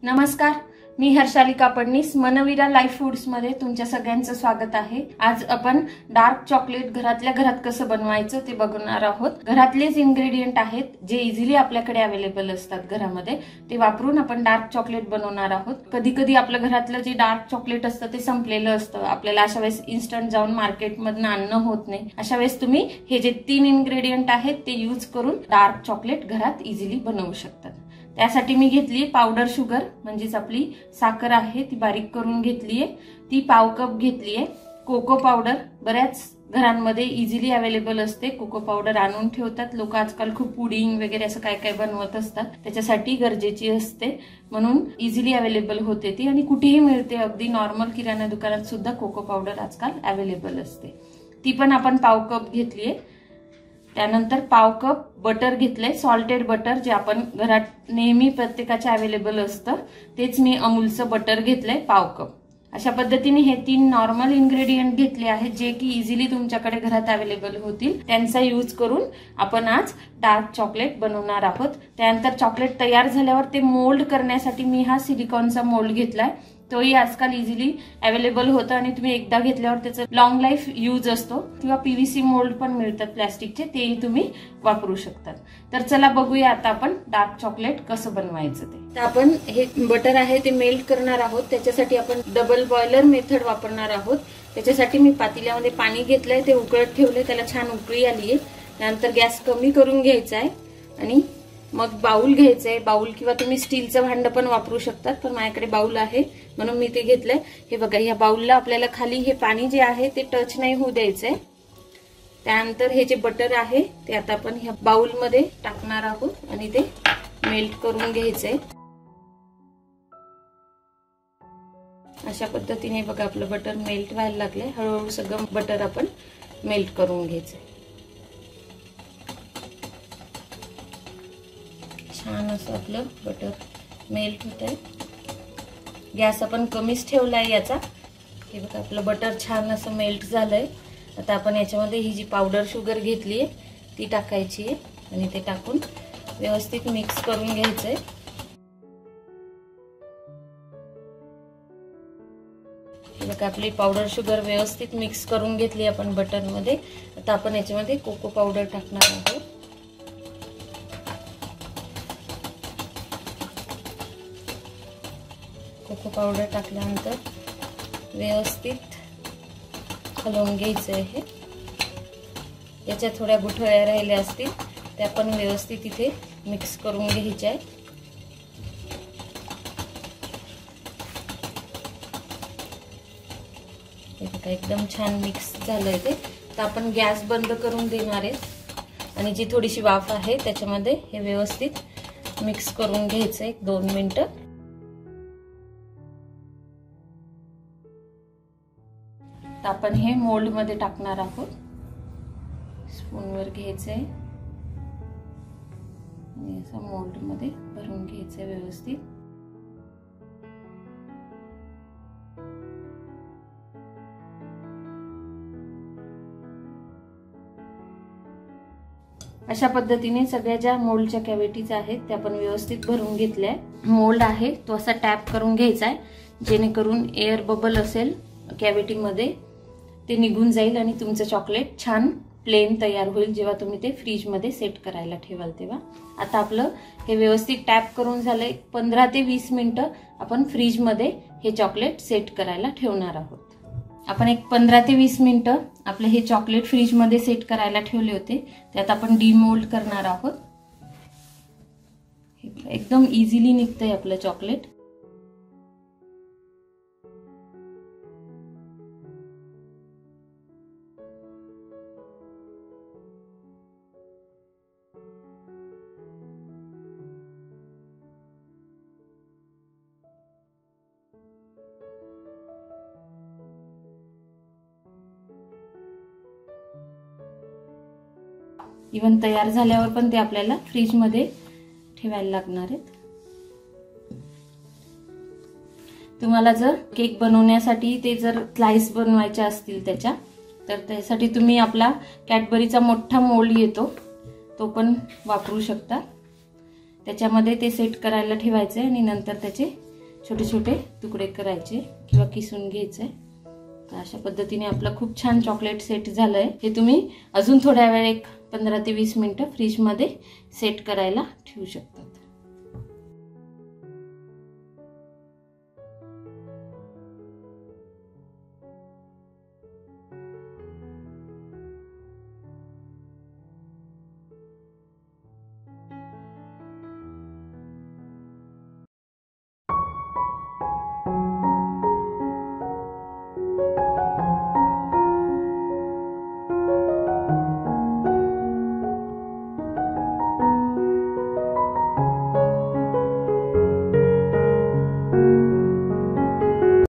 नमस्कार, मी Harshalika Phadnis Manveera life foods मध्ये तुमच्या सगळ्यांचं स्वागत आहे। आज आपण डार्क चॉकलेट घरातल्या घरात कसं बनवायचं ते बघणार आहोत। घरातलेच इन्ग्रेडियंट आहेत जे इझिली आपल्याकडे अवेलेबल असतात घरामध्ये, ते वापरून आपण डार्क चॉकलेट बनवणार आहोत। कधी कधी आपल्या घरातलं जे डार्क चॉकलेट असतं ते संपलेलं असतं, आपल्याला अशा वेळेस इन्स्टंट जाऊन मार्केटमधून आणणं होत नाही। अशा वेळेस तुम्ही हे जे 3 इन्ग्रेडियंट आहेत ते यूज करून डार्क चॉकलेट घरात इझिली बनवू शकतात। त्यासाठी मी घेतली पावडर शुगर, म्हणजेच आपली साखर आहे ती बारीक करून घेतलीये, ती पाव कप घेतलीये। कोको पावडर बऱ्याच घरांमध्ये इझिली अवेलेबल असते, कोको पावडर आणून ठेवतात लोक आजकाल। खूप पुडिंग वगैरे असं काय काय बनवत असतात, त्याच्यासाठी गरजेची असते, म्हणून इझिली अवेलेबल होते ती आणि कुठेही मिळते। अगदी नॉर्मल किराणा दुकानात सुद्धा कोको पावडर आजकाल अवेलेबल असते, ती पण आपण पाव कप घेतलीये। त्यानंतर पाव कप बटर घेतलंय, सॉल्टेड बटर, जे आपण घरात नेहमी प्रत्येकाच्या अवेलेबल असतं, तेच मी अमूलचं बटर घेतलंय पाव कप। अशा पद्धतीने हे 3 नॉर्मल इन्ग्रेडियंट घेतले आहेत जे की इझिली तुमच्याकडे घरात अवेलेबल होतील, त्यांचा यूज करून आपण आज डार्क चॉकलेट बनवणार आहोत। त्यानंतर चॉकलेट तयार झाल्यावर ते मोल्ड करण्यासाठी मी हा सिलिकॉनचा मोल्ड घेतलाय, तोही आजकाल इझिली अवेलेबल होतं आणि तुम्ही एकदा घेतल्यावर त्याचं लॉंग लाईफ यूज असतो। किंवा पीव्हीसी मोल्ड पण मिळतात प्लास्टिकचे, तेही तुम्ही वापरू शकतात। तर चला बघूया आता आपण डार्क चॉकलेट कसं बनवायचं ते। तर आपण हे बटर आहे ते मेल्ट करणार आहोत, त्याच्यासाठी आपण डबल बॉयलर मेथड वापरणार आहोत। त्याच्यासाठी मी पातेल्यामध्ये पाणी घेतलंय, ते उकळत ठेवलंय, त्याला छान उकळी आली आहे। त्यानंतर गॅस कमी करून घ्यायचा आहे आणि मग बाउल घ्यायचंय। बाउल किंवा तुम्ही स्टीलचं भांड पण वापरू शकतात, पण माझ्याकडे बाउल आहे म्हणून मी ते घेतलंय। हे बघा, ह्या बाउलला आपल्याला खाली हे पाणी जे आहे ते टच नाही होऊ द्यायचंय। त्यानंतर हे जे बटर आहे ते आता आपण ह्या बाउल मध्ये टाकणार आहोत आणि ते मेल्ट करून घ्यायचंय। अशा पद्धतीने बघा आपलं बटर मेल्ट व्हायला लागलंय, हळूहळू सगळं बटर आपण मेल्ट करून घ्यायचंय। छान असं आपलं बटर मेल्ट होत आहे। गॅस आपण कमीच ठेवलाय याचा। हे बघा आपलं बटर छान असं मेल्ट झालंय। आता आपण याच्यामध्ये ही जी पावडर शुगर घेतली आहे ती टाकायची आहे आणि ते टाकून व्यवस्थित मिक्स करून घ्यायचंय। हे बघा आपली पावडर शुगर व्यवस्थित मिक्स करून घेतली आपण बटर मध्ये। आता आपण याच्यामध्ये कोको पावडर टाकणार आहोत। कोको पावडर टाकल्यानंतर व्यवस्थित हलवून घ्यायचं आहे। याच्या थोड्या गुठळ्या राहिल्या असतील त्या पण व्यवस्थित इथे मिक्स करून घ्यायच्या आहे। एकदम छान मिक्स झालंय ते। तर आपण गॅस बंद करून देणार आहे आणि जी थोडीशी वाफ आहे त्याच्यामध्ये हे व्यवस्थित मिक्स करून घ्यायचं 1-2 मिनिटं। आपण हे मोल्ड मध्ये टाकणार आहोत। स्पूनवर घ्यायचंय आणि असं मोल्ड मध्ये भरून घ्यायचंय व्यवस्थित। अशा पद्धतीने सगळ्या ज्या मोल्डच्या कॅव्हिटीज आहेत त्या आपण व्यवस्थित भरून घेतल्या। मोल्ड आहे तो असा टॅप करून घ्यायचा आहे, जेणेकरून एअर बबल असेल कॅव्हिटी मध्ये ते निघून जाईल आणि तुमचं चॉकलेट छान प्लेन तयार होईल जेव्हा तुम्ही ते फ्रीज मध्ये सेट करायला ठेवाल तेव्हा। आता आपलं हे व्यवस्थित टॅप करून झालंय। 15 ते 20 मिनिटं आपण फ्रीज मध्ये हे चॉकलेट सेट करायला ठेवणार आहोत। आपण एक 15 ते 20 मिनिटं आपले हे चॉकलेट फ्रीज मध्ये सेट करायला ठेवले होते, त्यात आपण डीमोल्ड करणार आहोत। एकदम इझिली निघतंय आपलं चॉकलेट। इवन तयार झाल्यावर पण ते आपल्याला फ्रीज मध्ये ठेवायला लागणार आहेत। तुम्हाला जर केक बनवण्यासाठी ते जर स्लाइस बनवायचे असतील त्याच्या, तर त्यासाठी तुम्ही आपला कॅडबरीचा मोठा मोल्ड येतो तो पण वापरू शकता। त्याच्यामध्ये ते सेट करायला ठेवायचे आणि नंतर त्याचे छोटे छोटे तुकडे करायचे किंवा किसून घ्यायचे। तर अशा पद्धतीने आपलं खूप छान चॉकलेट सेट झालंय। हे तुम्ही अजून थोड्या वेळ एक 15 ते 20 मिनिटं फ्रीज मध्ये सेट करायला ठेवू शकता।